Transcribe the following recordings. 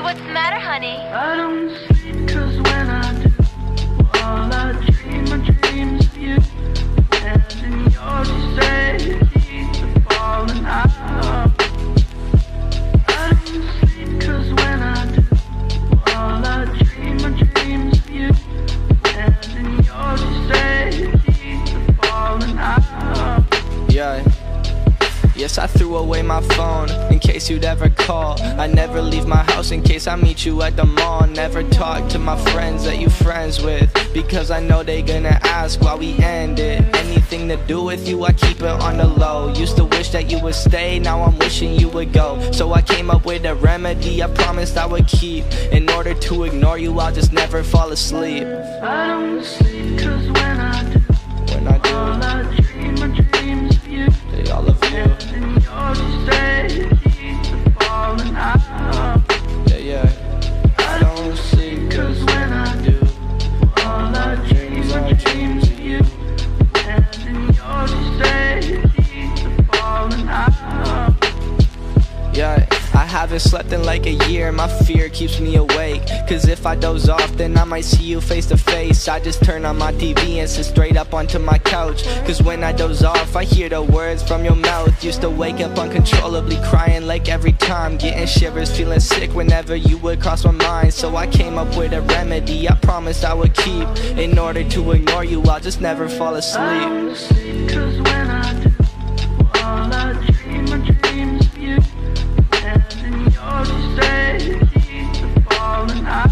what's the matter, honey? I don't sleep, cause when I do, all I dream are dreams of you. And in yours you say your keys are falling out. I don't sleep, cause when I do, all I dream are dreams of you. And in yours you say your keys are falling out. Yeah. Yes, I threw away my phone in case you'd ever call. I never leave my house in case I meet you at the mall. Never talk to my friends that you friends with, because I know they gonna ask why we ended. Anything to do with you, I keep it on the low. Used to wish that you would stay, now I'm wishing you would go. So I came up with a remedy I promised I would keep. In order to ignore you, I'll just never fall asleep. I don't sleep, cause when I do, all I dream are dreams of you. They all of you. And yours you say your keys are falling out. Yeah, yeah. I don't sleep, cause when I do, all I dream are dreams of you. And in yours you say your keys are falling out. Yeah, I haven't slept in like a year, my fear keeps me awake. Cause if I doze off, then I might see you face to face. I just turn on my TV and sit straight up onto my couch. Cause when I doze off, I hear the words from your mouth. Used to wake up uncontrollably crying like every time, getting shivers, feeling sick whenever you would cross my mind. So I came up with a remedy I promised I would keep. In order to ignore you, I'll just never fall asleep. I don't sleep, cause when I do, all I dream are dreams of you. And in yours you say your keys are falling out.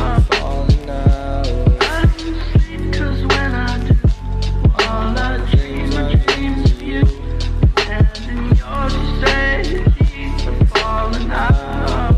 I don't sleep, cause when I do, all I dream are dreams of you. And in yours you say your keys are falling out.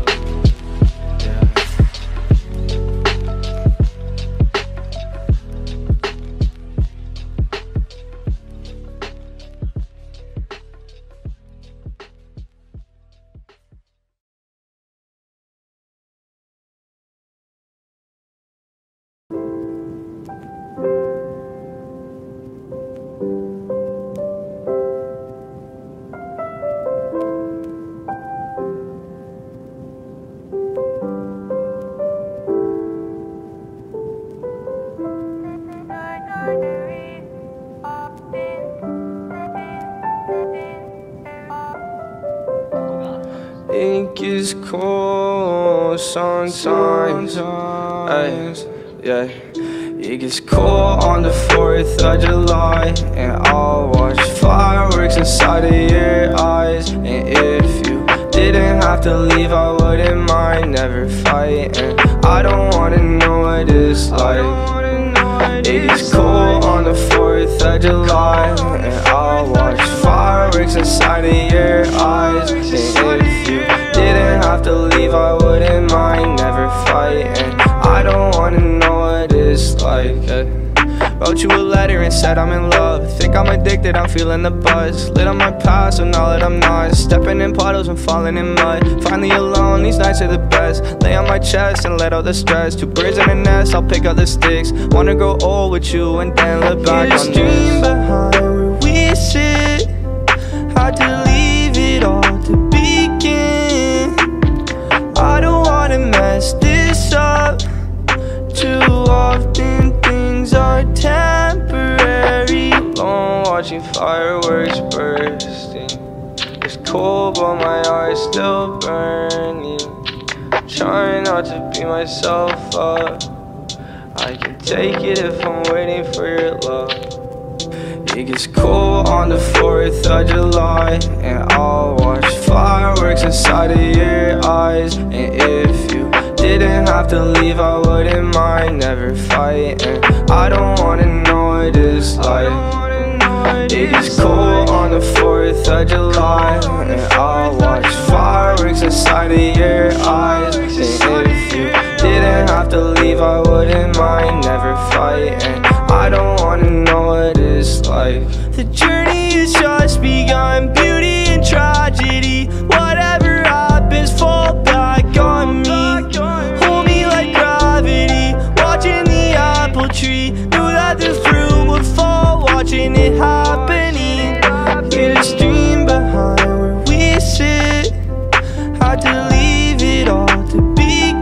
Ink is cold sometimes. Ay, yeah. It gets cold on the 4th of July, and I'll watch fireworks inside of your eyes. And if you didn't have to leave, I wouldn't mind never fighting. I don't wanna know what it's like. It gets cold on the 4th of July, and I'll watch fireworks inside of your eyes. And if you didn't have to leave, I wouldn't mind never fighting. I don't wanna know what it's like. Wrote you a letter and said I'm in love. Think I'm addicted, I'm feeling the buzz. Lit on my past, so now that I'm not. Stepping in puddles and falling in mud. Finally alone, these nights are the best. Lay on my chest and let out the stress. 2 birds in a nest, I'll pick up the sticks. Wanna grow old with you and then look back on this. Dream behind where we sit. Had to leave it all to begin. I don't wanna mess this up. Too often things are temporary. Alone watching fireworks bursting. It's cold but my heart's still burning. Trying not to beat myself up. I can take it if I'm waiting for your love. It gets cold on the 4th of July, and I'll watch fireworks inside of your eyes. And if you didn't have to leave, I wouldn't mind never fighting. I don't wanna know what it's like. It gets cold on the 4th of July, and I'll watch fireworks inside of your eyes. And if you didn't have to leave, I wouldn't mind never fighting. I don't wanna know what it's like. The journey has just begun, beauty and tragedy. Whatever happens, fall back on me. Hold me like gravity, watching the apple tree. Knew that the fruit would fall, watching it happening. Hear the stream behind where we sit. Had to leave it all to begin.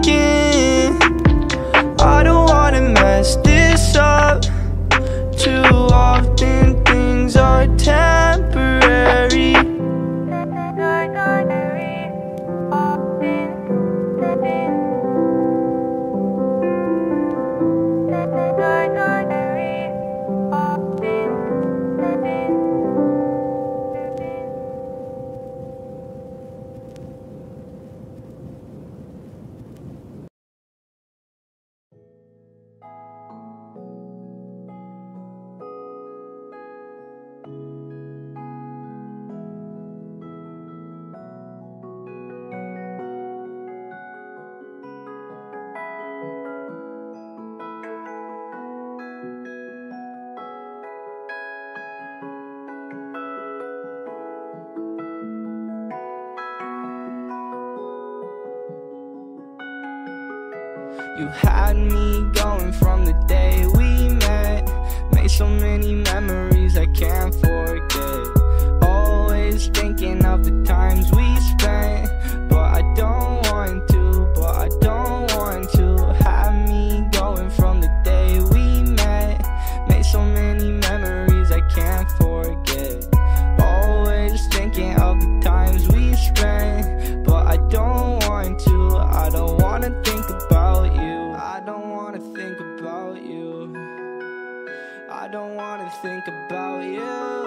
You had me going from the day we met. Made so many memories I can't forget. Always thinking of the times we spent, but I don't want to, but I don't want to. Had me going from the day we met. Made so many memories I can't forget. Always thinking of the times we spent, but I don't want to. I don't wanna think about you. I don't wanna think about you. I don't wanna think about you.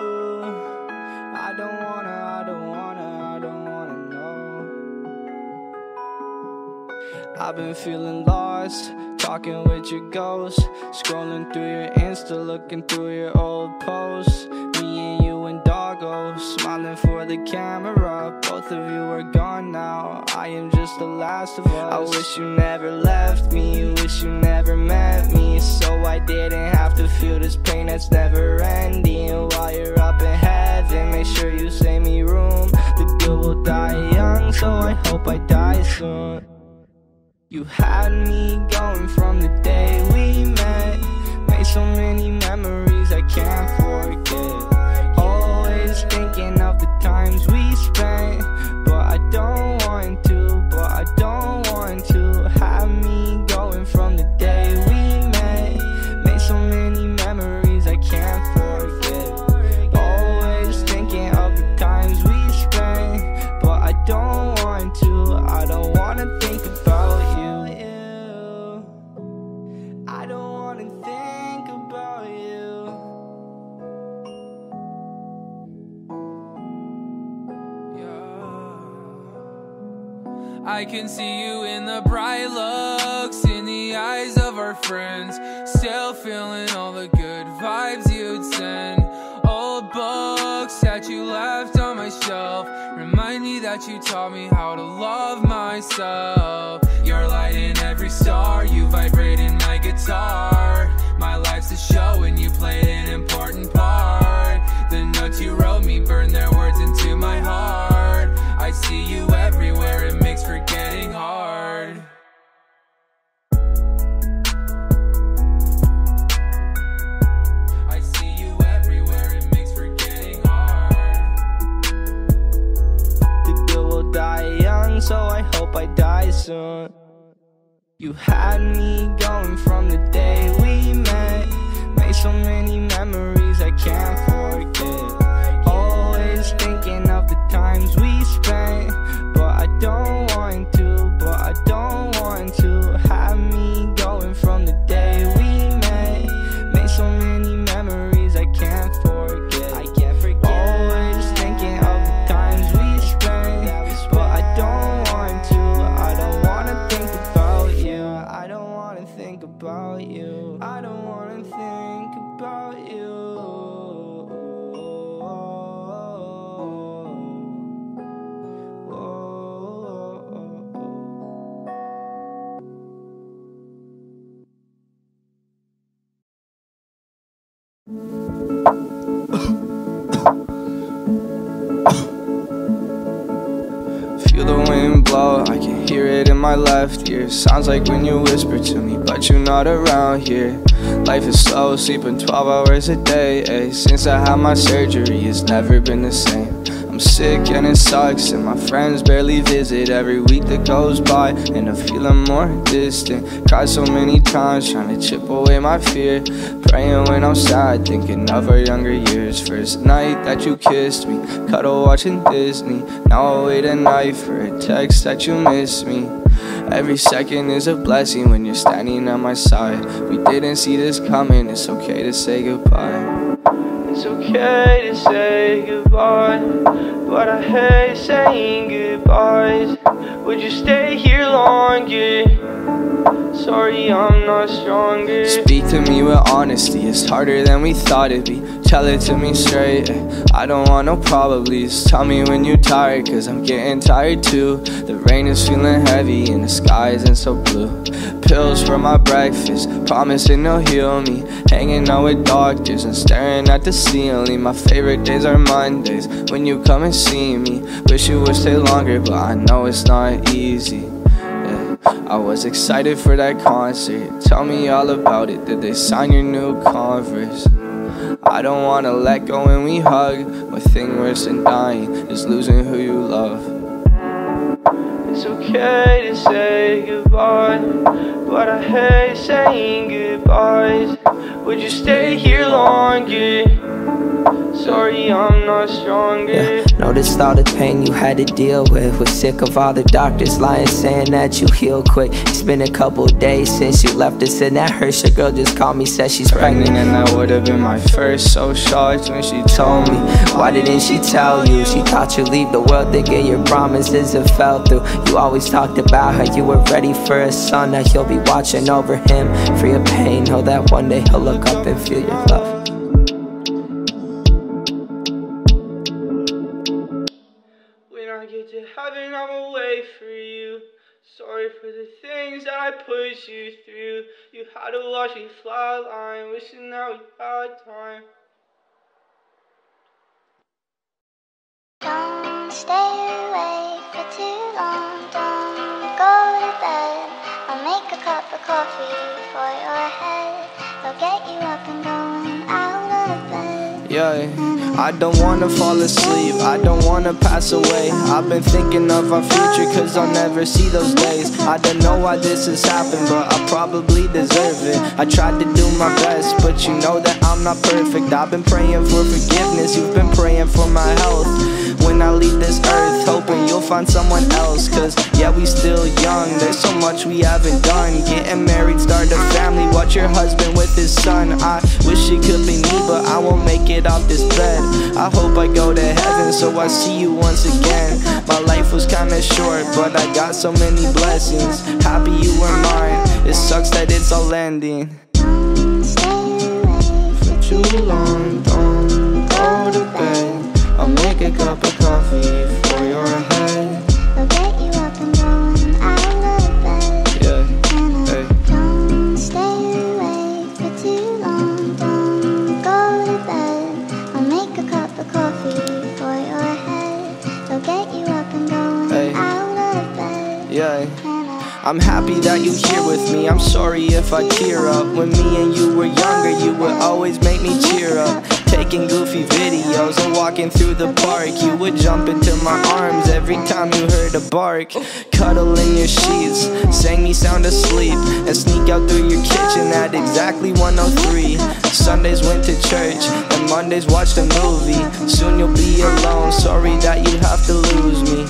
I don't wanna know. I've been feeling lost, talking with your ghost, scrolling through your Insta, looking through your old posts. Me and you and Doggo, smiling for the camera. Both of you are gone now, I am just the last of us. I wish you never left me, wish you never met me, so I didn't have to feel this pain that's never ending. While you're up in heaven, make sure you save me room. The deal will die young, so I hope I die soon. You had me going from the day we met. Made so many memories I can't forget. Always thinking of the times we spent, but I don't want to, but I don't want to. Had me going from the day we met. Made so many memories I can't forget. Always thinking of the times we spent, but I don't want to. I don't wanna think about you. I don't wanna think about you. I can see you in the bright looks, in the eyes of our friends. Still feeling all the good vibes you'd send. Old books that you left on my shelf remind me that you taught me how to love myself. You're light in every star, you vibrate in my guitar. My life's a show and you played an important part. The notes you wrote me burn their words into my heart. I see you everywhere, it makes forgetting hard. I see you everywhere, it makes forgetting hard. The bill will die young, so I hope I die soon. You had me going from the day we met. Made so many memories I can't forget. Always thinking of the times we spent, but I don't want to, but I don't want to. Had me going from the day we met. Made so many memories I can't forget. I can't forget. Always thinking of the times we spent, but I don't want to. I don't wanna think about you. I don't wanna think about you. I don't wanna think about you. Feel the wind blow, I can hear it in my left ear. Sounds like when you whisper to me, but you're not around here. Life is slow, sleeping 12 hours a day, ay. Since I had my surgery, it's never been the same. I'm sick and it sucks, and my friends barely visit every week that goes by, and I'm feeling more distant. Cried so many times, trying to chip away my fear. Praying when I'm sad, thinking of our younger years. First night that you kissed me, cuddle watching Disney. Now I wait at night for a text that you miss me. Every second is a blessing when you're standing at my side. We didn't see this coming, it's okay to say goodbye. It's okay to say goodbye, but I hate saying goodbyes. Would you stay here longer? Sorry, I'm not stronger. Speak to me with honesty, it's harder than we thought it'd be. Tell it to me straight, I don't want no probablys. Tell me when you're tired, cause I'm getting tired too. The rain is feeling heavy and the sky isn't so blue. Pills for my breakfast, promising they'll heal me. Hanging out with doctors and staring at the ceiling. My favorite days are Mondays, when you come and see me. Wish you would stay longer, but I know it's not easy. I was excited for that concert. Tell me all about it. Did they sign your new Converse? I don't wanna let go when we hug. One thing worse than dying is losing who you love. It's okay to say goodbye, but I hate saying goodbyes. Would you stay here longer? Sorry, I'm not stronger. Yeah, noticed all the pain you had to deal with. Was sick of all the doctors lying, saying that you heal quick. It's been a couple days since you left us, and that hurts. Your girl just called me, said she's pregnant, and that would have been my first. So shocked when she told me. Why didn't she tell you? She thought you'd leave the world, thinking your promises have fell through. You always talked about how you were ready for a son, that you'll be watching over him. Free of pain, know that one day he'll look up and feel your love. Get to heaven, I'ma wait for you. Sorry for the things that I pushed you through. You had to watch me flatline, wishing that we had time. Don't stay awake for too long. Don't go to bed. I'll make a cup of coffee for your head. I'll get you up and going out of bed. Yeah. I don't wanna fall asleep, I don't wanna pass away. I've been thinking of our future, cause I'll never see those days. I don't know why this has happened, but I probably deserve it. I tried to do my best, but you know that I'm not perfect. I've been praying for forgiveness, you've been praying for my health. When I leave this earth, hoping you'll find someone else. Cause yeah, we still young, there's so much we haven't done. Getting married, start a family, watch your husband with his son. I wish it could be me, but I won't make it off this bed. I hope I go to heaven, so I see you once again. My life was kinda short, but I got so many blessings. Happy you were mine, it sucks that it's all ending. For too long, don't go to bed. I'll make a cup of coffee for your head. I'll get you up and going out of bed. Yeah, hey. Don't stay awake for too long. Don't go to bed. I'll make a cup of coffee for your head. I'll get you up and going out of bed. Yeah. I'm happy that you're here with me. I'm sorry if I tear up. When me and you were younger, you would always make me cheer up. Taking goofy videos and walking through the park. You would jump into my arms every time you heard a bark. Cuddle in your sheets, sang me sound asleep, and sneak out through your kitchen at exactly 1:03. Sundays went to church, and Mondays watched a movie. Soon you'll be alone, sorry that you have to lose me.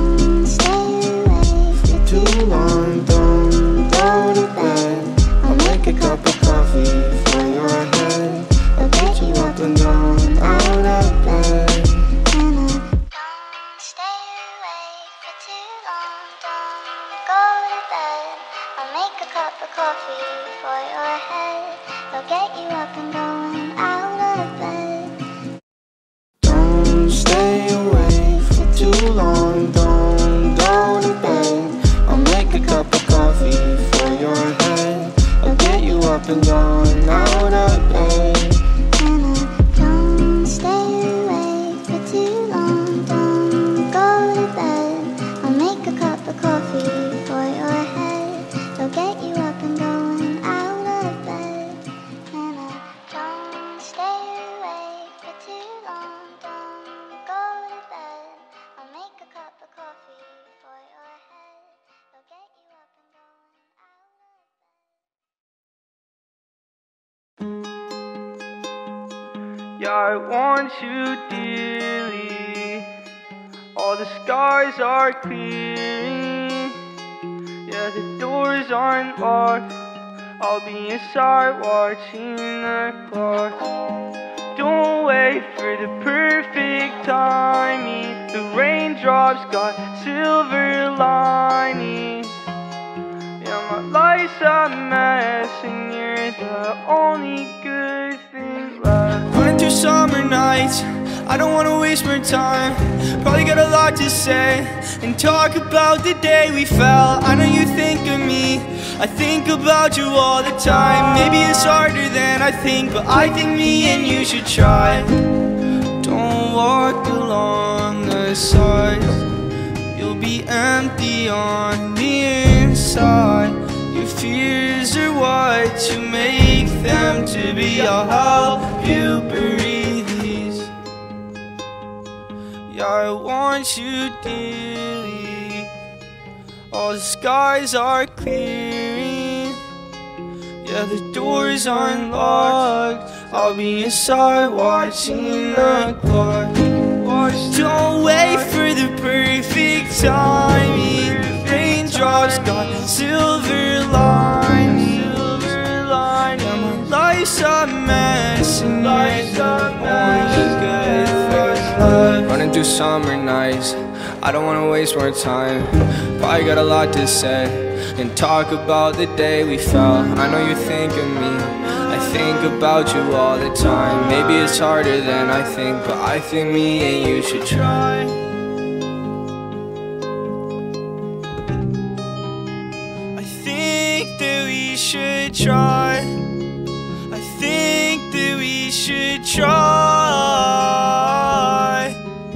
Too long, don't go to bed. I'll make a cup of coffee for your head. I'll get you up and down, out of bed. Don't stay awake for too long. Don't go to bed. I'll make a cup of coffee for your head. I'll get you up and going out of bed. Don't stay awake for too long, don't go to bed. Make a cup of coffee for your head. I'll get you up and going out of bed. Don't stay awake for too long. Don't go to bed. I'll make a cup of coffee for your head. I'll get you up and going out of bed. Don't stay awake for too long. Don't go to bed. I'll make a cup of coffee for your head. I'll get you up and going out of bed. Yeah, I want you dearly. All the skies are clearing. Yeah, the doors aren't locked. I'll be inside watching the clock. Don't wait for the perfect timing. The raindrops got silver linings. Yeah, my life's a mess, and you're the only good thing left. Running through summer nights, I don't wanna waste more time. Probably got a lot to say and talk about the day we fell. I know you think of me, I think about you all the time. Maybe it's harder than I think, but I think me and you should try. Don't walk along the sides, you'll be empty on the inside. Your fears are what you make them to be. I'll help you bury these. Yeah, I want you dearly. All the skies are clearing. Yeah, the door's unlocked. I'll be inside watching the clock. Don't wait for the perfect timing. Raindrops got silver linings. Yeah, my life's a mess, and yet only good things left. Running through summer nights, I don't wanna waste more time. Probably got a lot to say and talk about the day we fell. I know you think of me, I think about you all the time. Maybe it's harder than I think, but I think me and you should try. I think that we should try. I think that we should try.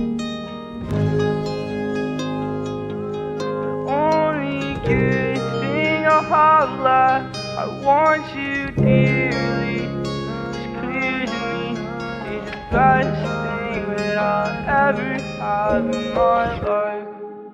Only good thing I have left. I want you dearly. It's clear to me, it's the best thing that I'll ever have in my life.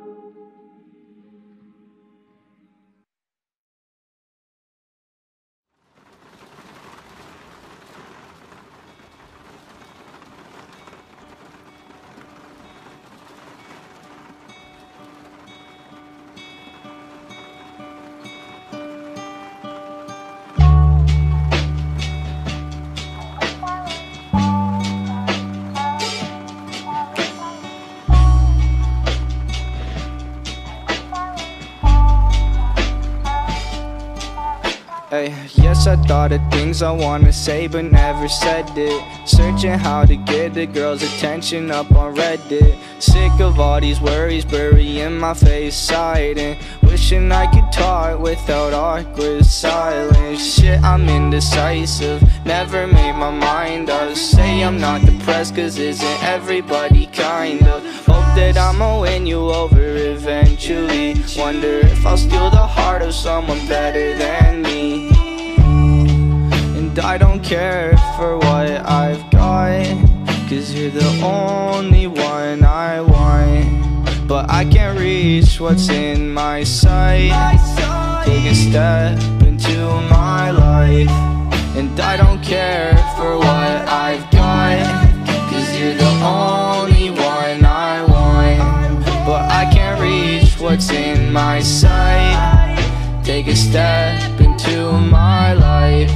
Hey, yes, I thought of things I wanna say but never said it. Searching how to get the girl's attention up on Reddit. Sick of all these worries burying my face hiding. Wishing I could talk without awkward silence. Shit, I'm indecisive, never made my mind up. Say I'm not depressed cause isn't everybody kind of. Hope that I'ma win you over eventually. Wonder if I'll steal the heart of someone better than me. And I don't care for what I've got, cause you're the only one I want. But I can't reach what's in my sight. Take a step into my life. And I don't care for what I've got, cause you're the only one I want. But I can't reach what's in my sight. Take a step into my life.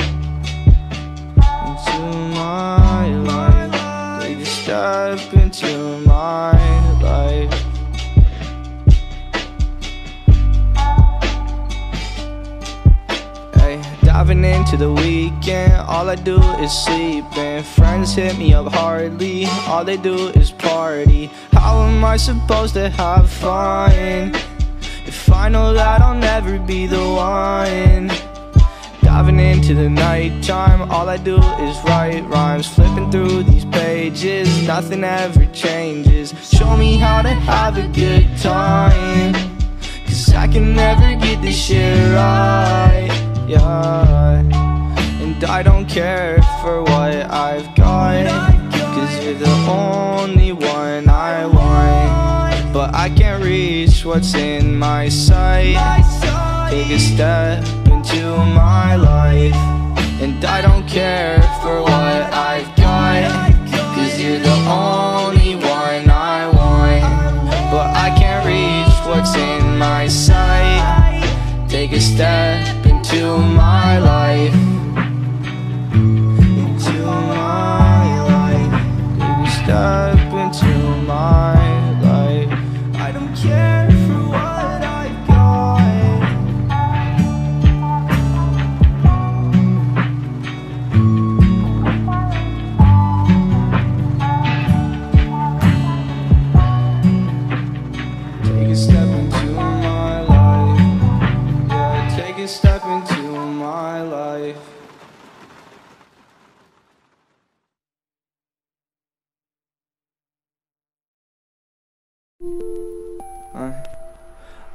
Into my life. Take a step into my life. Hey, diving into the weekend, all I do is sleep. And friends hit me up hardly, all they do is party. How am I supposed to have fun if I know that I'll never be the one? Diving into the nighttime, all I do is write rhymes. Flipping through these pages, nothing ever changes. Show me how to have a good time, cause I can never get this shit right. Yeah, and I don't care for what I've got, cause you're the only one I want. But I can't reach what's in my sight. Take a step into my life. And I don't care for what I've got, cause you're the only one I want. But I can't reach what's in my sight. Take a step into my life. Into my life. Take a step into my life. I don't care for what I've got. Take a step into my life. Yeah, take a step into my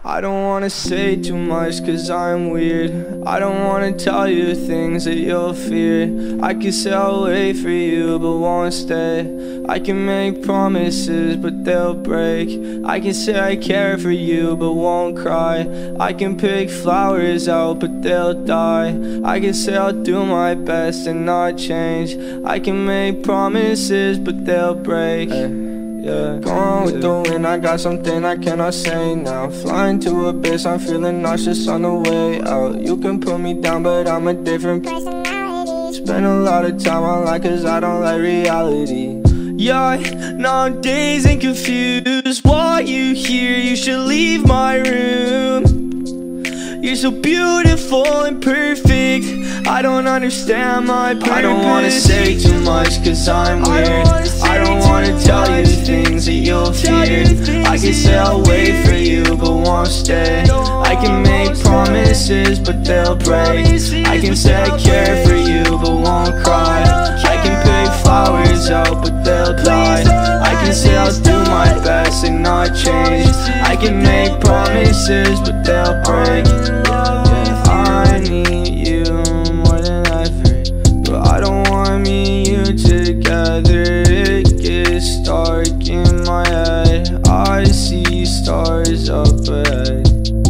I don't wanna say too much cause I'm weird. I don't wanna tell you things that you'll fear. I can say I'll wait for you but won't stay. I can make promises but they'll break. I can say I care for you but won't cry. I can pick flowers out but they'll die. I can say I'll do my best and not change. I can make promises but they'll break. Yeah, going with the wind, I got something I cannot say now. Flying to abyss, I'm feeling nauseous on the way out. You can put me down, but I'm a different personality. Spend a lot of time online cause I don't like reality. Yeah, now I'm dazed and confused. Why you here? You should leave my room. You're so beautiful and perfect. I don't understand my purpose. I don't wanna say too much cause I'm weird. I don't wanna tell you things that you'll fear. I can say I'll wait for you but won't stay. I can make promises but they'll break. I can say I care for you but won't cry. I can pick flowers out but they'll die. I can say I'll do my best and not change. I can make promises but they'll break. I need you more than ever, but I don't want me and you together. It gets dark in my head. I see stars up ahead.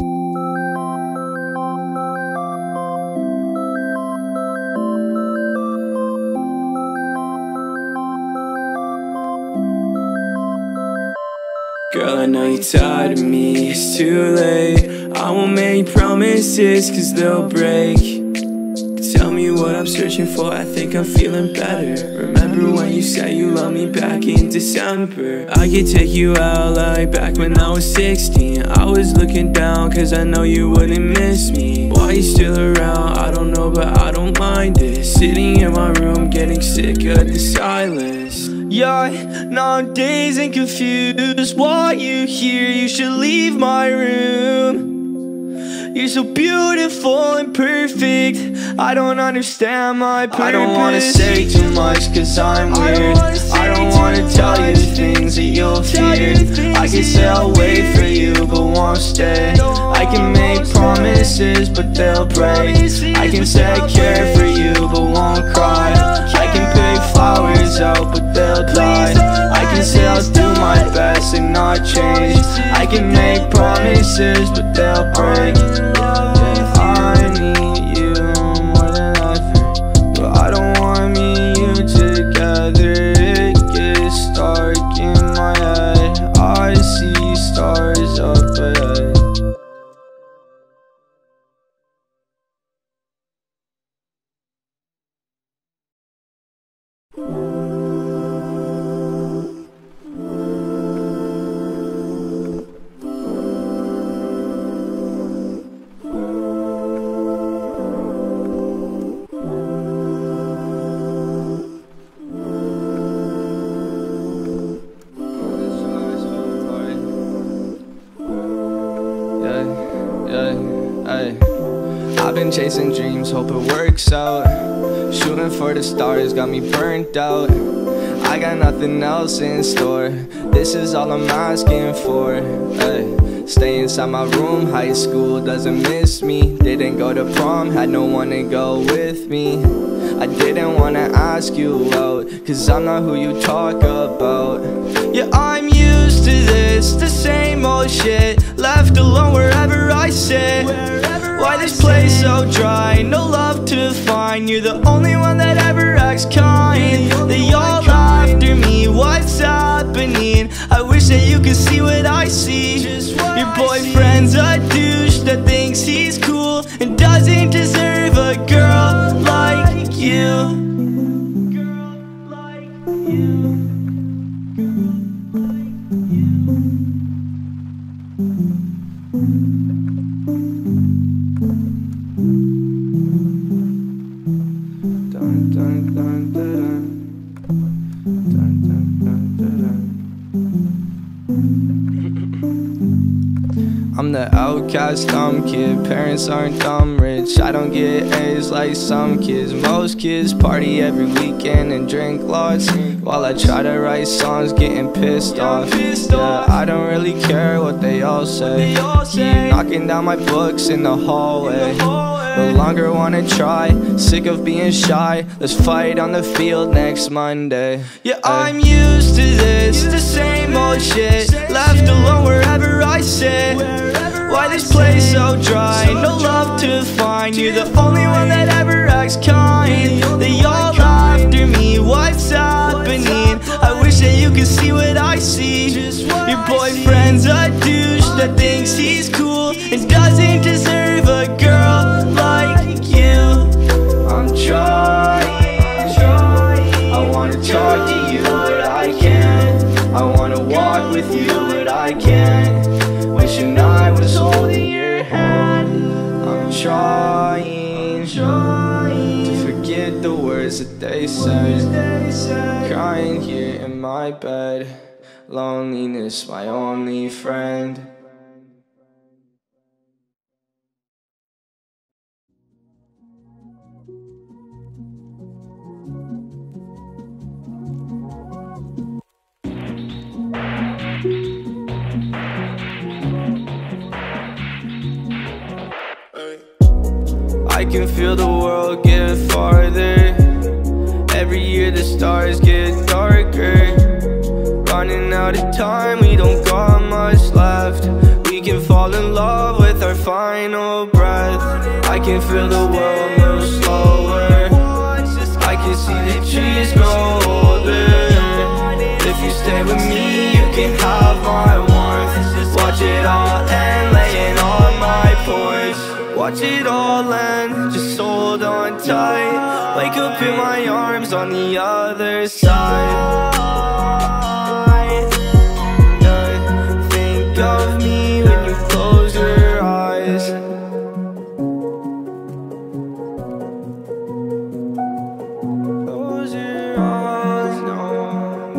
Girl, I know you're tired of me, it's too late. I won't make promises cause they'll break. Tell me what I'm searching for, I think I'm feeling better. Remember when you said you loved me back in December? I could take you out like back when I was 16. I was looking down cause I know you wouldn't miss me. Why you still around, I don't know but I don't mind it. Sitting in my room getting sick of the silence. Yeah, now I'm dazed and confused. Why you here? You should leave my room. You're so beautiful and perfect. I don't understand my purpose. I don't wanna say too much cause I'm weird. I don't wanna tell you things that you'll fear. I can say I'll wait for you but won't stay. I can make promises but they'll break. I can say I care for you but won't cry. I can pick flowers out but they'll die. I can say I'll do my best and not change. I can make promises but they'll break. I need you more than ever, but I don't want me and you together. It gets dark in my head. I see stars up ahead. I've been chasing dreams, hope it works out. Shooting for the stars, got me burnt out. I got nothing else in store. This is all I'm asking for. Stay inside my room, high school doesn't miss me. Didn't go to prom, had no one to go with me. I didn't wanna ask you out, cause I'm not who you talk about. Yeah, I'm used to this, the same old shit. Left alone wherever I sit. Why this place so dry, no love to find. You're the only one that ever acts kind. They all after me, what's happening? I wish that you could see what I see. Your boyfriend's a douche that thinks he's cool and doesn't deserve a girl like you. I'm the that outcast dumb kid. Parents aren't dumb rich, I don't get A's like some kids. Most kids party every weekend and drink lots, while I try to write songs getting pissed off. Yeah, I don't really care what they all say. Keep knocking down my books in the hallway. No longer wanna try, sick of being shy. Let's fight on the field next Monday. Yeah, I'm used to this, the same old shit. Left alone wherever I sit. Why this place so dry? No love to find. You're the only one that ever acts kind. They all after me, what's happening? I wish that you could see what I see. Your boyfriend's a douche that thinks he's cool and doesn't deserve a girl like you. I'm trying, I wanna talk to you but I can't. I wanna walk with you but I can't. Wishing I was holding your hand. I'm trying to forget the words that they said. Crying here in my bed, loneliness my only friend. I can feel the world get farther. Every year the stars get darker. Running out of time, we don't got much left. We can fall in love with our final breath. I can feel the world move slower. I can see the trees grow older. If you stay with me, you can have my warmth. Watch it all end, laying on my porch. Watch it all end, just hold on tight. Wake up in my arms on the other side. Yeah, think of me when you close your eyes. Close your eyes, no,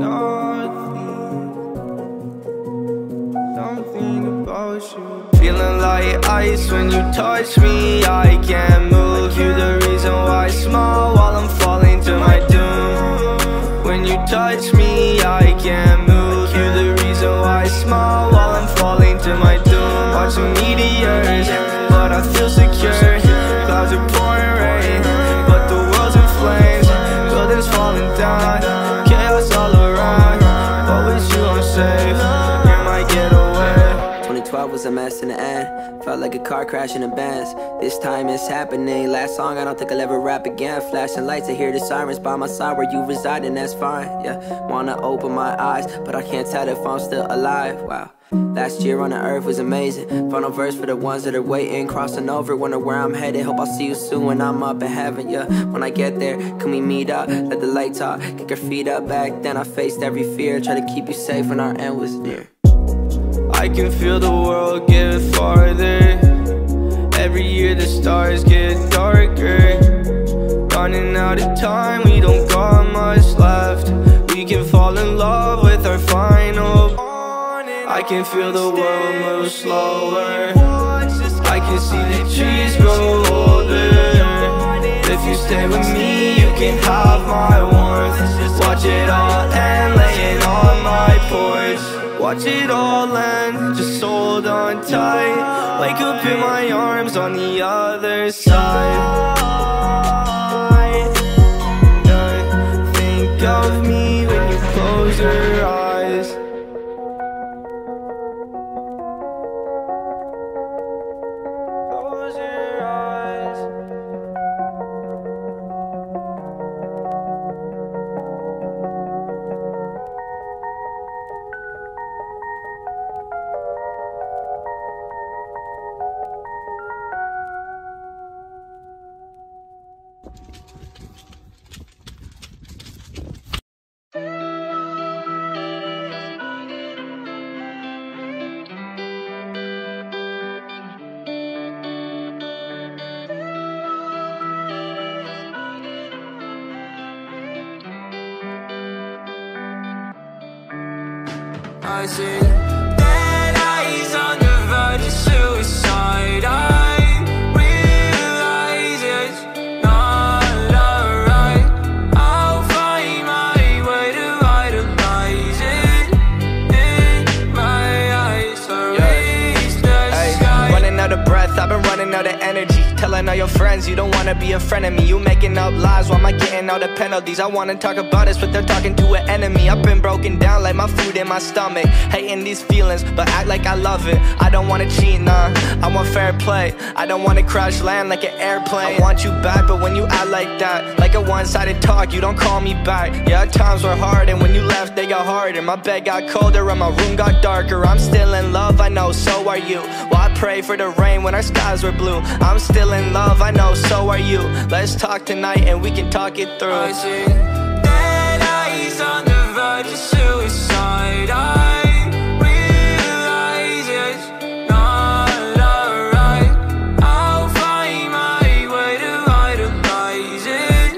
nothing. Something about you. Feeling like ice when you touch me. I can't move. You're the reason why I smile while I'm falling to my doom. When you touch me, I can't move. You're the reason why I smile while I'm falling to my doom. Watching meteors, but I feel secure. Clouds are pouring rain, but the world's in flames. Buildings falling down, chaos all around. But with you I'm safe, you're my getaway. 2012 was a mess in the end. Felt like a car crash in a Benz. This time it's happening. Last song, I don't think I'll ever rap again. Flashing lights, I hear the sirens by my side where you reside, and that's fine. Yeah, wanna open my eyes, but I can't tell if I'm still alive. Wow. Last year on the earth was amazing. Final verse for the ones that are waiting. Crossing over, wonder where I'm headed. Hope I'll see you soon when I'm up in heaven. Yeah, when I get there, can we meet up? Let the light talk, kick our feet up. Back then I faced every fear. Try to keep you safe when our end was near. I can feel the world get farther. Every year the stars get darker. Running out of time, we don't got much left. We can fall in love with our final. I can feel the world move slower. I can see the trees grow older. If you stay with me, you can have my warmth. Watch it all end, laying on my porch. Watch it all end, just hold on tight. Wake up in my arms on the other side. Yeah, think of me when you close your eyes. Close your eyes. I see dead eyes on the verge of suicide. all the energy. Telling all your friends you don't wanna be a friend of me. You making up lies, why am I getting all the penalties? I wanna talk about this, but they're talking to an enemy. I've been broken down like my food in my stomach. Hating these feelings, but act like I love it. I don't wanna cheat, nah, I want fair play. I don't wanna crash land like an airplane. I want you back, but when you act like that, like a one-sided talk, you don't call me back. Yeah, times were hard, and when you left, they got harder. My bed got colder, and my room got darker. I'm still in love, I know, so are you. Well, I pray for the rain when our skies were blue. I'm still in love, I know, so are you. Let's talk tonight, and we can talk it through. I see dead eyes on the verge of suicide. I realize it's not alright. I'll find my way to idolize it.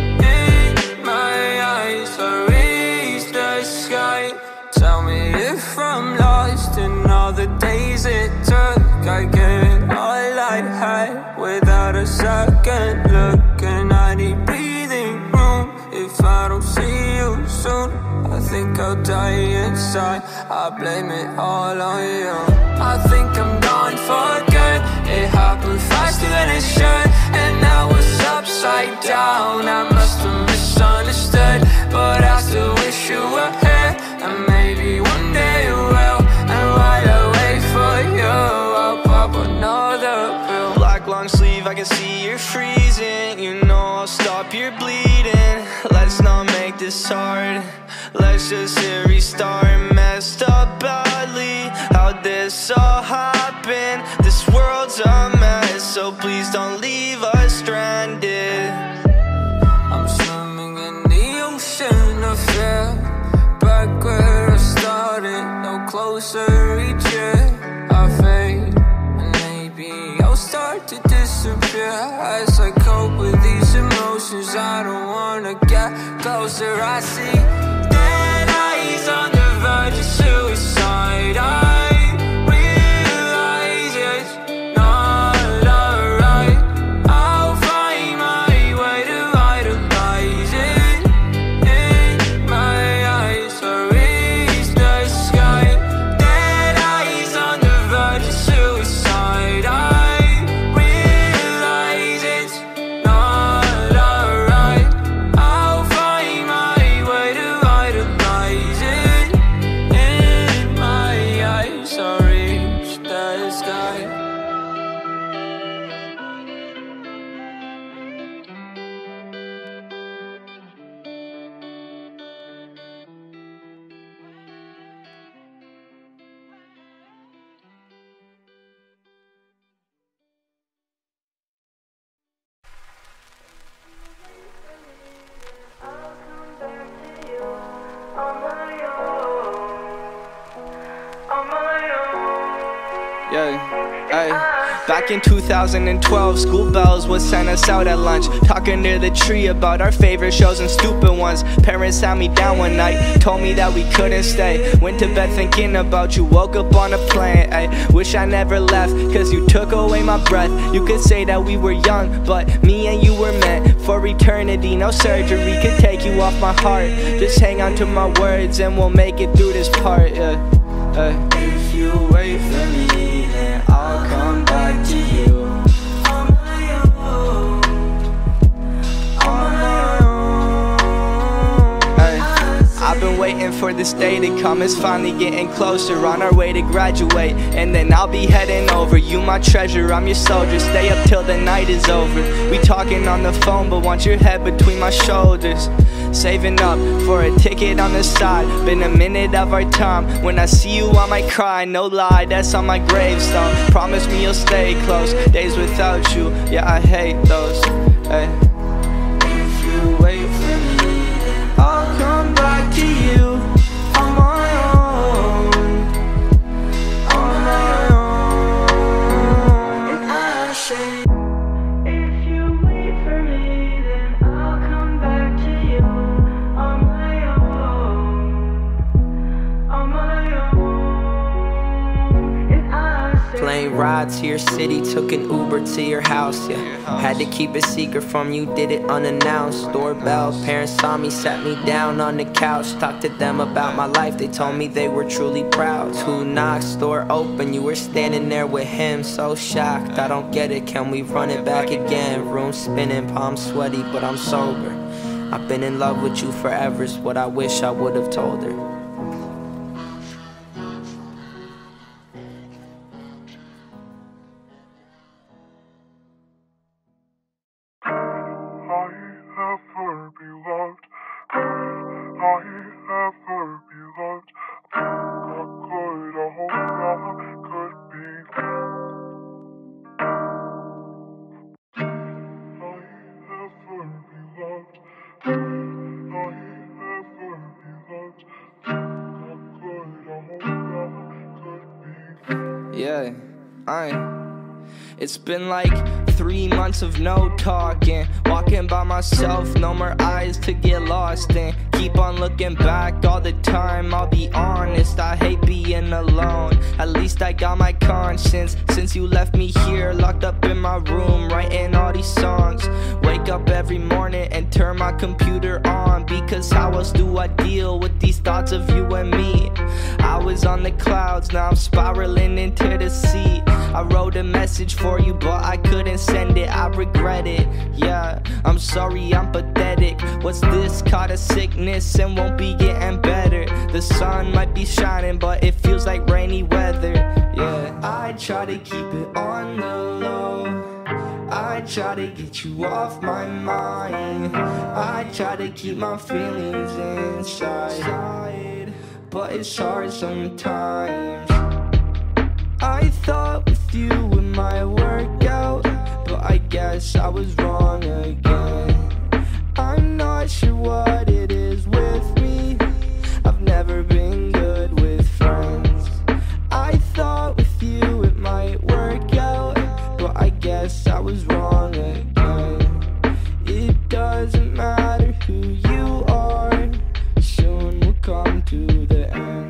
In my eyes, I reach the sky. Tell me if I'm lost in all the days it took. I get all I had without a second look. And I need breathing room if I don't see you soon. I think I'll die inside, I blame it all on you. I think I'm gone for good. It happened faster than it should, and now it's upside down. I must have misunderstood, but I still wish you were here. And maybe one day you will. And while I wait for you, I'll pop another pill. Black long sleeve, I can see you're freezing. You know I'll stop your bleeding. Let's not make this hard. Let's just hit restart. Messed up badly, how'd this all happen? This world's a mess, so please don't leave us stranded. I'm swimming in the ocean of fear. Back where I started, no closer each year. I fade, and maybe I'll start to disappear as I cope with these emotions. I don't wanna get closer. I see dead eyes on the verge of suicide. I realize it's not alright. I'll find my way to idolize it. In my eyes, I reach the sky. Dead eyes on the verge of suicide. I realize it's not alright. I'll find my way to idolize it. In my eyes, I reach the sky. Yeah, ay. Back in 2012, school bells would send us out at lunch, talking near the tree about our favorite shows and stupid ones. Parents sat me down one night, told me that we couldn't stay. Went to bed thinking about you, woke up on a plane. Ay. Wish I never left, cause you took away my breath. You could say that we were young, but me and you were meant for eternity. No surgery could take you off my heart. Just hang on to my words and we'll make it through this part. Yeah. If you wait for me, then I'll come back to you. On my own, on my own. Hey, I've been waiting for this day to come. It's finally getting closer, on our way to graduate, and then I'll be heading over. You my treasure, I'm your soldier. Stay up till the night is over. We talking on the phone, but want your head between my shoulders. Saving up for a ticket on the side. Been a minute of our time. When I see you I might cry, no lie, that's on my gravestone. Promise me you'll stay close. Days without you, yeah, I hate those. Hey. If you wait for me, I'll come back to you. On my own, on my own. And I say, If you wait for me, then I'll come back to you. On my own, on my own. And I say, Plane rides here your city, took an Uber to your house, yeah. Had to keep it secret from you, did it unannounced. Doorbell, parents saw me, sat me down on the couch. Talked to them about my life, they told me they were truly proud. 2 knocks, door open, you were standing there with him. So shocked, I don't get it, can we run it back again? Room spinning, palms sweaty, but I'm sober. I've been in love with you forever, is what I wish I would have told her. Yeah, it's been like 3 months of no talking. Walking by myself, no more eyes to get lost in. Keep on looking back all the time, I'll be honest, I hate being alone. At least I got my conscience, since you left me here, locked up in my room, writing all these songs. Wake up every morning and turn my computer on, because how else do I deal with these thoughts of you and me? I was on the clouds, now I'm spiraling into the sea. I wrote a message for you, but I couldn't send it, I regret it. Yeah, I'm sorry, I'm pathetic. What's this? Caught a sickness and won't be getting better. The sun might be shining, but it feels like rainy weather. Yeah, I try to keep it on the low, I try to get you off my mind, I try to keep my feelings inside, but it's hard sometimes. I thought with you it might work out, but I guess I was wrong again. I'm not sure what it is with me, I've never been good with friends. I thought with you it might work out, but I guess I was wrong again. It doesn't matter who you are, soon we'll come to the end.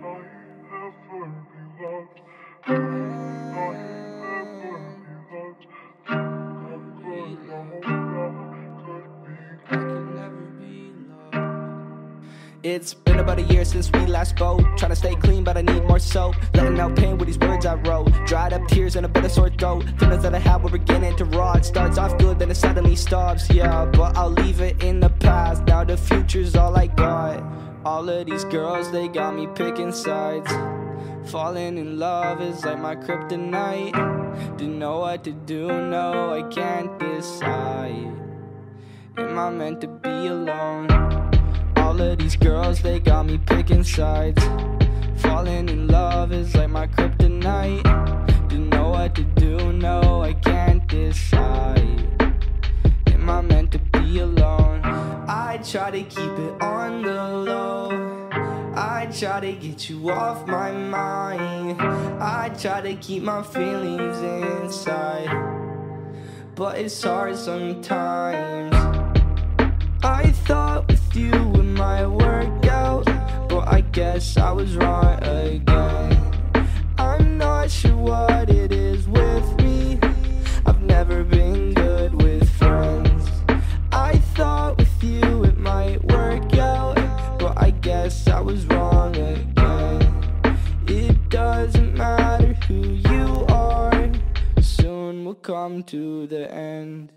It's been about a year since we last spoke. Trying to stay clean, but I need more soap. Letting out pain with these words I wrote. Dried up tears and a bit of sore throat. Feelings that I had were beginning to rot. It starts off good, then it suddenly stops. Yeah, but I'll leave it in the past. Now the future's all I got. All of these girls, they got me picking sides. Falling in love is like my kryptonite. Don't know what to do, no, I can't decide. Am I meant to be alone? All of these girls, they got me picking sides. Falling in love is like my kryptonite. Don't know what to do, no, I can't decide. Am I meant to be alone? I try to keep it on the low, I try to get you off my mind, I try to keep my feelings inside, but it's hard sometimes. I thought with you it might work out, but I guess I was wrong again. I'm not sure what it is with me, I've never been good with friends. I thought with you it might work out, but I guess I was wrong again. It doesn't matter who you are, soon we'll come to the end.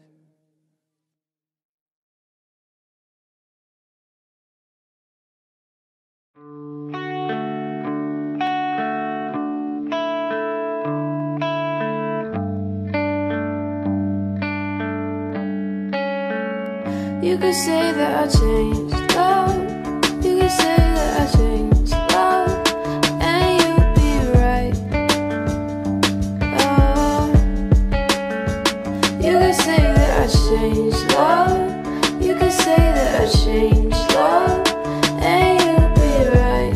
You could say that I changed, love. You could say that I changed, love, and you'd be right. You could say that I changed, love. You could say that I changed, love, and you'd be right.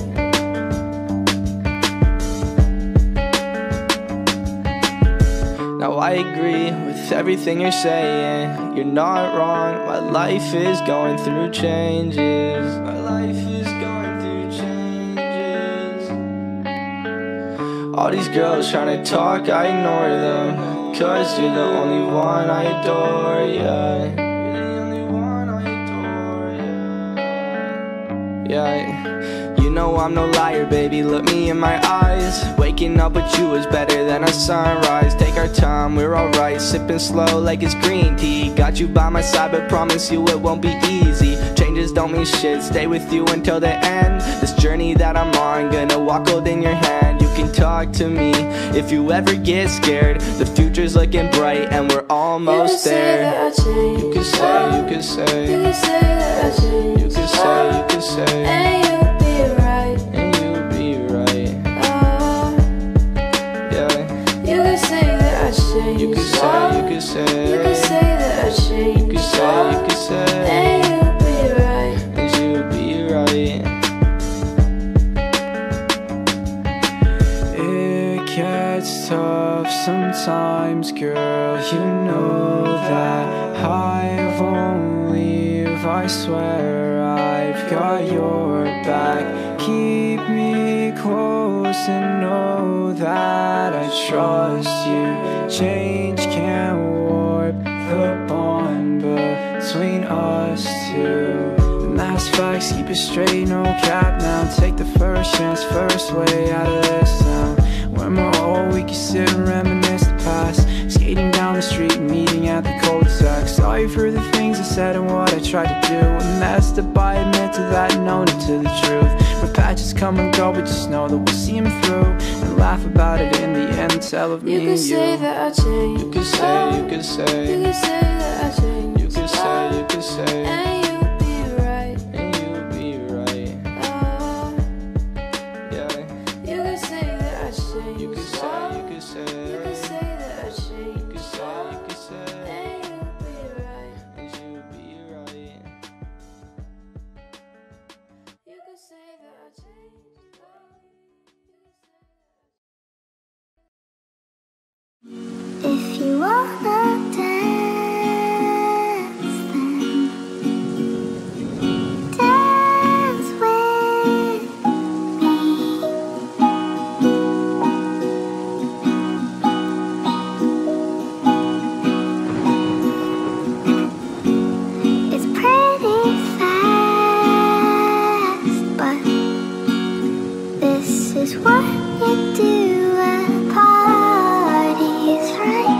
Now I agree with everything you're saying. You're not wrong, my life is going through changes. My life is going through changes. All these girls tryna talk, I ignore them, 'cause you're the only one I adore, yeah. You're the only one I adore, yeah. You know I'm no liar, baby, look me in my eyes. Waking up with you is better than a sunrise. Take our time, we're alright, sipping slow like it's green tea. Got you by my side, but promise you it won't be easy. Changes don't mean shit, stay with you until the end. This journey that I'm on, gonna walk holding your hand. You can talk to me if you ever get scared. The future's looking bright and we're almost there. You can say, you can say, you can say that I changed. You can say, you can say, and you'll be right, and you'll be right. Yeah. You can say that I changed. You can say, you can say, you can say that I changed. You can say, you can say, and you'll be right, and you'll be right. It gets tough sometimes, girl, you know that. I won't leave, I swear I've got your back. Keep me close and know that I trust you. Change can't warp the bond between us two. And that's facts, keep it straight, no cap now. Take the first chance, first way out of this town. When we're old, we can sit and reminisce the past. Skating down the street, meeting at the cul-de-sac. Sorry for the things I said and what I tried to do. And messed up, I admit to that and own it to the truth. Where patches come and go, but just know that we'll see them through. And laugh about it in the end, tell of me and you. You can say that I changed. You can say, you can say, you can say that I changed. You can say, you can say, and you'll be right, and you'll be right. Yeah. You can say that I changed. You can say, you can say, you can say that I changed. You can say, you can say, and you'll be right, and you'll be right. You can say that I changed. If you wanna dance, then dance with me. It's pretty fast, but this is what you do at parties, right?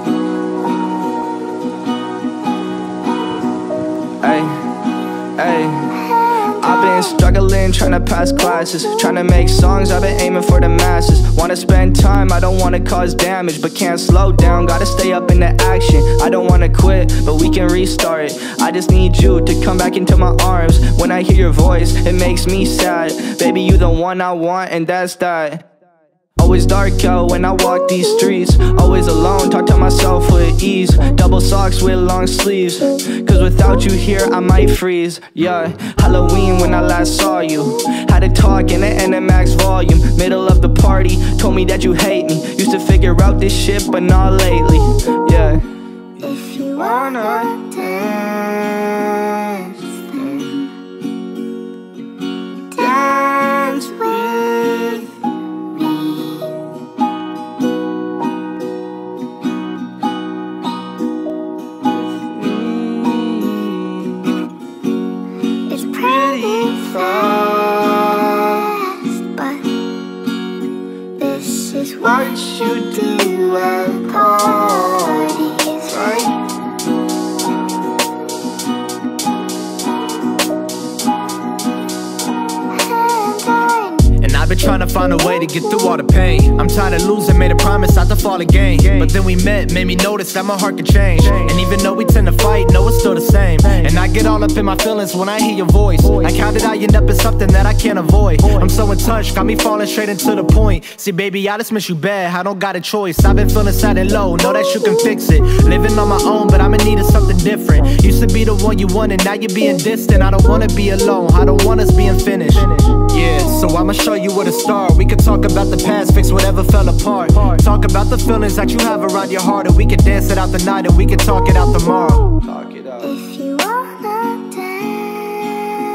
Ay, ay. I've been struggling, trying to pass classes, trying to make songs, I've been aiming for the masses. Wanna spend time, I don't wanna cause damage, but can't slow down, gotta stay up in the action. I don't wanna quit, but we can restart it. I just need you to come back into my arms. When I hear your voice, it makes me sad. Baby, you the one I want, and that's that. Always dark out when I walk these streets. Always alone, talk to myself with ease. Double socks with long sleeves, cause without you here I might freeze. Yeah, Halloween when I last saw you. Had a talk in the max volume. Middle of the party, told me that you hate me. Used to figure out this shit, but not lately. Yeah. If you wanna dance, then dance with me. It's pretty fast, but this is what you do at parties, right? I've been trying to find a way to get through all the pain. I'm tired of losing, made a promise not to fall again. But then we met, made me notice that my heart could change. And even though we tend to fight, no, it's still the same. And I get all up in my feelings when I hear your voice. Like how did I end up in something that I can't avoid? I'm so in touch, got me falling straight into the point. See baby, I just miss you bad, I don't got a choice. I've been feeling sad and low, know that you can fix it. Living on my own, but I'm in need of something different. Used to be the one you wanted, now you're being distant. I don't wanna be alone, I don't want us being finished. Yeah, so I'ma show you where to start. We can talk about the past, fix whatever fell apart. Talk about the feelings that you have around your heart, and we can dance it out the night, and we can talk it out tomorrow. Talk it out. If you wanna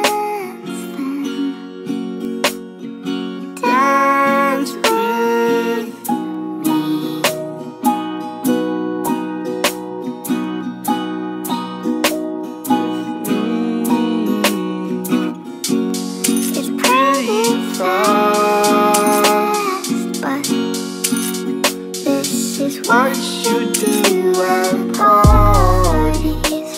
dance, then dance with is what you do at parties.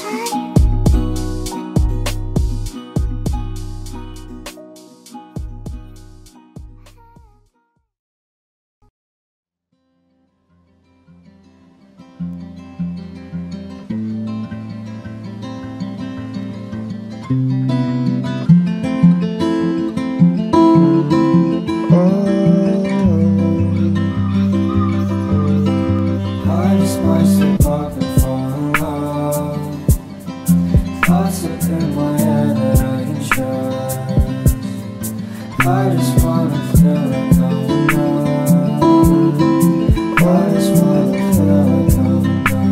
I just might slip up and fall in love. Thoughts within my head that I can trust. I just wanna feel like I'm enough. I just wanna feel like I'm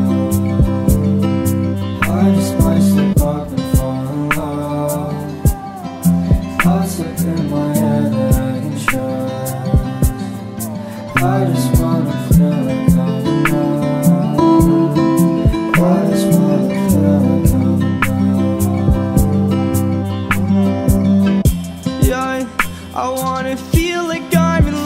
enough. I just might slip up and fall in love. Thoughts within my head that I can trust. I just wanna feel like I'm enough. I just wanna feel like I'm enough. Yeah, I wanna feel like I'm in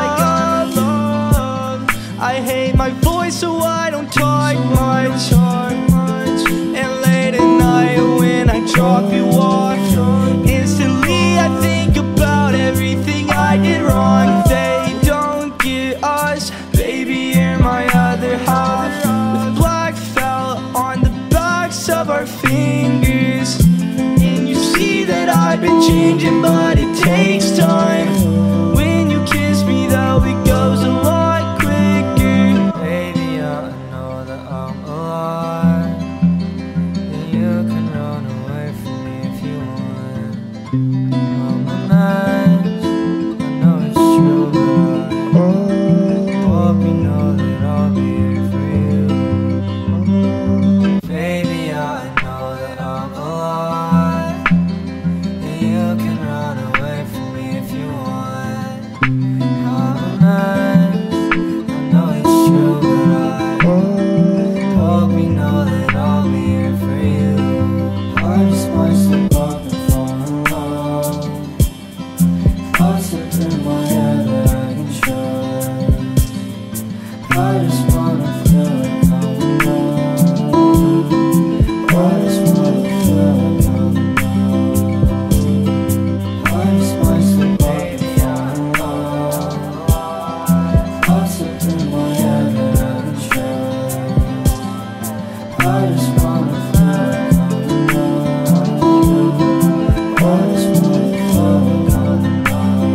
love. I hate my voice, so I don't talk much. And late at night when I drop you off, instantly I think about everything I did wrong. They don't get us, baby, you're my other half. With black felt on the backs of our fingers. And you see that I've been changing, but it takes time. When you kiss me though, it goes a lot quicker. Baby, I know that I'm alive, and you can run away from me if you want. I'm a mess, I know it's true, but I hope you know that I'll be here for you. Baby, I know that I'm alive, and you can run away from me if you want. I'm a mess, I know it's true, but I hope you know that I'll be here for you. I just might slip up and fall in love. Thoughts within my head that I can trust. I just wanna feel like I'm enough. I just wanna feel like I'm enough. I just might slip up and fall in love. Thoughts within my head that I can trust. I just wanna feel like I'm enough. I just wanna feel like I'm enough.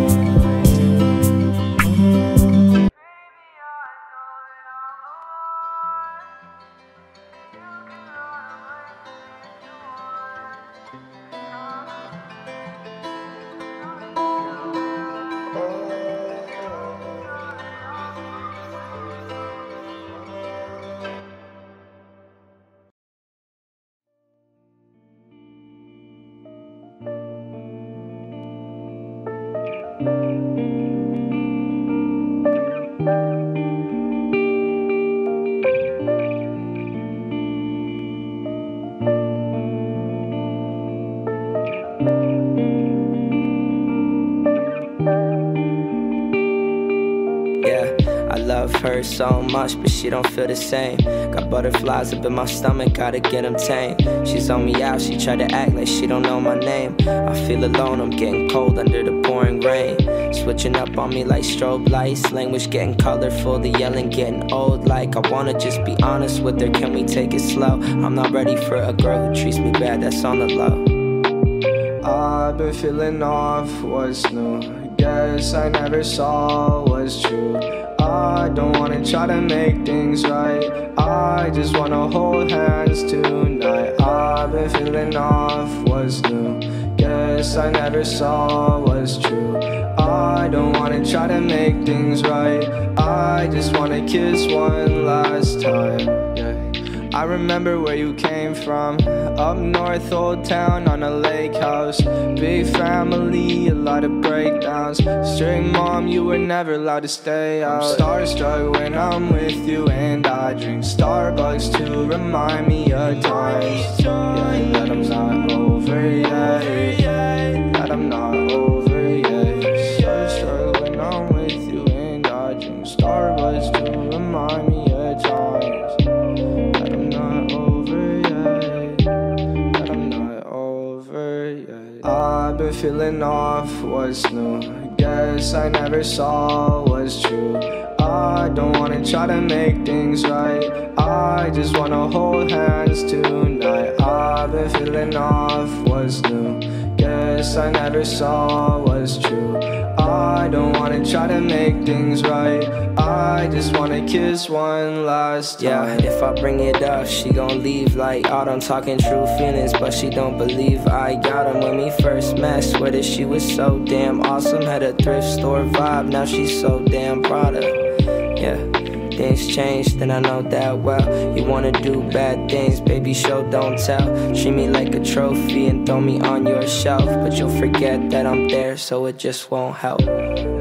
Yeah, I love her so much, but she don't feel the same. Got butterflies up in my stomach, gotta get them tamed. She's on me out, she tried to act like she don't know my name. I feel alone, I'm getting cold under the pouring rain. Switching up on me like strobe lights. Language getting colorful, the yelling getting old. Like I wanna just be honest with her, can we take it slow? I'm not ready for a girl who treats me bad, that's on the low. I've been feeling off what's new. Guess I never saw what's true. I don't wanna try to make things right, I just wanna hold hands tonight. I've been feeling off what's new. Guess I never saw what's true. I don't wanna try to make things right, I just wanna kiss one last time. Yeah. I remember where you came from. Up north, old town on a lake house. Big family, a lot of breakdowns. Strict mom, you were never allowed to stay out. I'm starstruck when I'm with you, and I drink Starbucks to remind me of times. Yeah, that I'm not over yet. That I'm not over yet. Starstruck when I'm with you, and I drink Starbucks to remind me feeling off what's new. Guess I never saw what's true. I don't wanna try to make things right. I just wanna hold hands tonight. I've been feeling off what's new. Guess I never saw what's true. I don't wanna try to make things right. I just wanna kiss one last time. Yeah, if I bring it up, she gon' leave like out. I'm talking true feelings, but she don't believe I got 'em. When we first met, swear that she was so damn awesome. Had a thrift store vibe, now she's so damn proud of. Yeah, things changed, then I know that well. You wanna do bad things, baby, show, don't tell. Treat me like a trophy and throw me on your shelf, but you'll forget that I'm there, so it just won't help.